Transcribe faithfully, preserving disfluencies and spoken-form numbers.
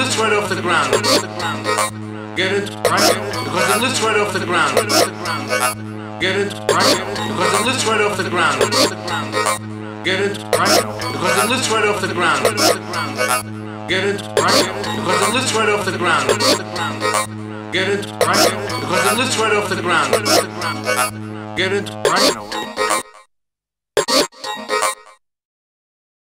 lifts right off the ground. Get it right? Because it lifts right off the ground. Get it right? Because it lifts right off the ground. Get it right? Because it lifts right off the ground. Get it right? Because it lifts right off the ground. Get it right? Because it lifts right off the ground. Get it right?